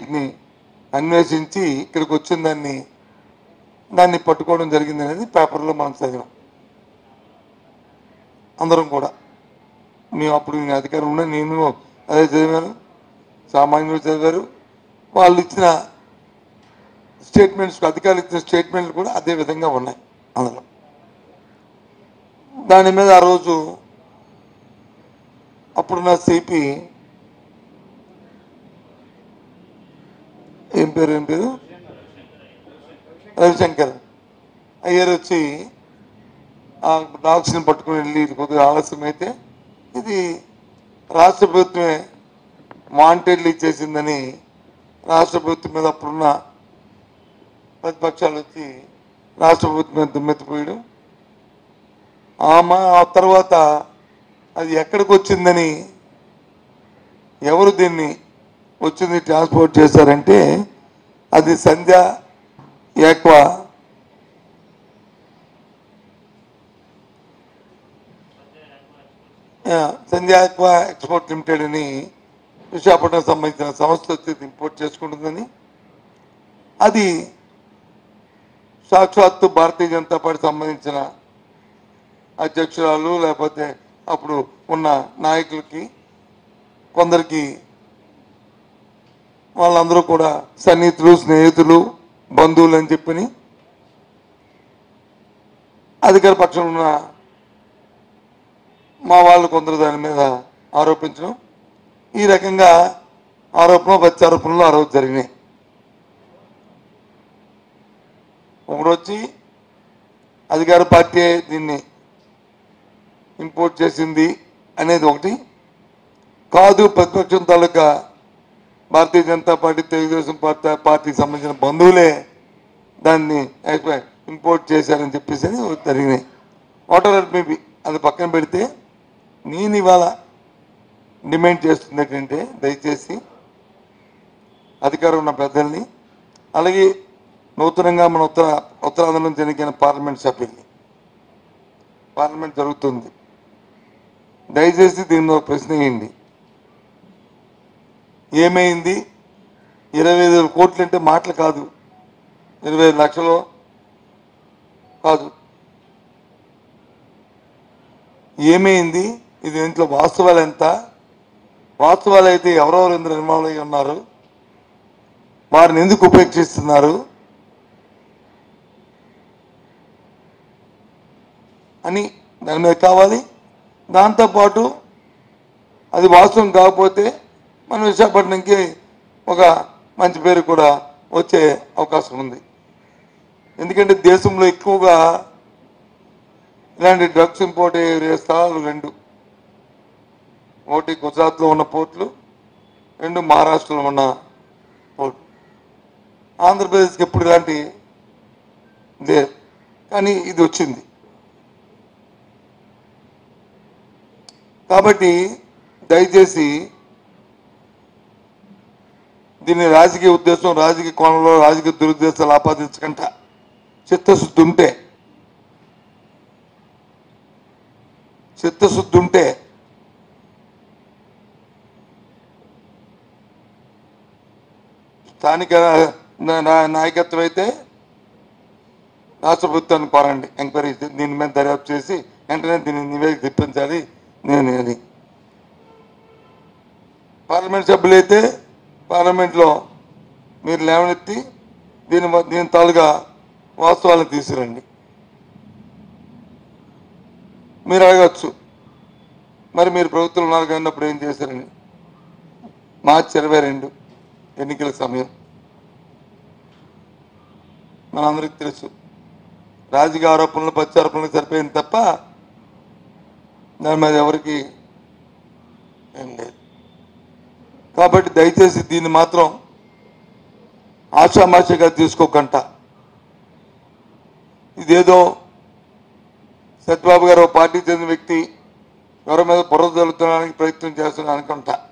వీటిని అన్వేషించి ఇక్కడికి వచ్చిన దాన్ని పట్టుకోవడం జరిగింది అనేది పేపర్లో మనం చదివాం అందరం కూడా. మేము అప్పుడు నేను అధికారం ఉన్నా, నేను అదే చదివాను, సామాన్యులు చదివారు. వాళ్ళు ఇచ్చిన స్టేట్మెంట్స్, అధికారులు ఇచ్చిన స్టేట్మెంట్లు కూడా అదే విధంగా ఉన్నాయి అందులో. దాని మీద ఆ రోజు అప్పుడున్న సిపి ఏం పేరు రవిశంకర్ అయ్యారు వచ్చి ఆ డాగ్స్ని పట్టుకుని వెళ్ళి కొద్దిగా ఆలస్యం అయితే ఇది రాష్ట్ర ప్రభుత్వమే వాంటెడ్లీ చేసిందని రాష్ట్ర ప్రభుత్వం మీద అప్పుడున్న ప్రతిపక్షాలు వచ్చి రాష్ట్ర ప్రభుత్వం మీద దుమ్మెత్తిపోయడం. ఆ తర్వాత అది ఎక్కడికి వచ్చిందని, ఎవరు దీన్ని వచ్చింది ట్రాన్స్పోర్ట్ చేశారంటే అది సంధ్యా యాక్వా ఎక్స్పోర్ట్ లిమిటెడ్ అని విశాఖపట్నం సంబంధించిన సంస్థ వచ్చి ఇంపోర్ట్ చేసుకుంటుందని, అది సాక్షాత్తు భారతీయ జనతా పార్టీ సంబంధించిన అధ్యక్షురాలు లేకపోతే అప్పుడు ఉన్న నాయకులకి కొందరికి వాళ్ళందరూ కూడా సన్నిహితులు, స్నేహితులు, బంధువులు అని చెప్పని అధికార పక్షంలో ఉన్న మా వాళ్ళు కొందరు దాని మీద ఆరోపించడం, ఈ రకంగా ఆరోపణలు ప్రత్యారోపణలు ఆ రోజు జరిగినాయి. ఒకరొచ్చి అధికార పార్టీ దీన్ని ఇంపోర్ట్ చేసింది అనేది ఒకటి కాదు, ప్రతిపక్షం తాలూకా భారతీయ జనతా పార్టీ, తెలుగుదేశం పార్టీకి సంబంధించిన బంధువులే దాన్ని ఇంపోర్ట్ చేశారని చెప్పేసి జరిగినాయి. వాట్ ఎవర్ మేబీ అది పక్కన పెడితే, నేను ఇవాళ డిమాండ్ చేస్తుంది ఏంటంటే దయచేసి అధికారం ఉన్న పెద్దల్ని, అలాగే నూతనంగా మన ఉత్తరాంధ్ర నుంచి ఎన్నికైన పార్లమెంట్ సభ్యుల్ని, పార్లమెంట్ జరుగుతుంది, దయచేసి దీన్ని ఒక ప్రశ్న వేయండి. ఏమైంది? 25,000 కోట్లు అంటే మాటలు కాదు, 25 లక్షలు కాదు. ఏమైంది? ఇది ఇంట్లో వాస్తవాలు ఎంత? వాస్తవాలు అయితే ఎవరెవరు ఇందులో ఇన్వాల్వ్ అయ్యి ఉన్నారు, వారిని ఎందుకు ఉపేక్షిస్తున్నారు అని దాని మీద కావాలి. దాంతోపాటు అది వాస్తవం కాకపోతే మన విశాఖపట్నంకి ఒక మంచి పేరు కూడా వచ్చే అవకాశం ఉంది. ఎందుకంటే దేశంలో ఎక్కువగా ఇలాంటి డ్రగ్స్ ఇంపోర్ట్ అయ్యే స్థలాలు రెండు, ఒకటి గుజరాత్లో ఉన్న పోర్ట్లు, రెండు మహారాష్ట్రలో ఉన్న పోర్ట్లు. ఆంధ్రప్రదేశ్కి ఎప్పుడు ఇలాంటి లేదు, కానీ ఇది వచ్చింది. కాబట్టి దయచేసి దీన్ని రాజకీయ ఉద్దేశం, రాజకీయ కోణంలో రాజకీయ దురుద్దేశాలు ఆపాదించకుండా చిత్తశుద్ధి ఉంటే స్థానిక నాయకత్వం అయితే రాష్ట్ర ప్రభుత్వాన్ని కోరండి, ఎంక్వైరీ దీని మీద దర్యాప్తు చేసి వెంటనే దీన్ని నివేదిక తెప్పించాలి. నేను పార్లమెంట్ సభ్యులైతే పార్లమెంట్లో మీరు లేవనెత్తి దీని తాలుగా వాస్తవాలను తీసుకురండి. మీరు అడగచ్చు, మరి మీరు ప్రభుత్వం ఉన్నారు కన్నప్పుడు ఏం చేశారని. మార్చి 22 ఎన్నికల సమయం మనందరికీ తెలుసు. రాజకీయ ఆరోపణలు, ప్రత్యారోపణలు సరిపోయింది తప్ప దాని మీద ఎవరికి ఏం లేదు. కాబట్టి దయచేసి దీన్ని మాత్రం ఆషామాషిగా తీసుకోకుండా, ఇదేదో సత్యబాబు గారు పార్టీ చెందిన వ్యక్తి ఎవరి మీద బుర్ర జల్లుకోవడానికి ప్రయత్నం చేస్తున్నా అనుకుంటా.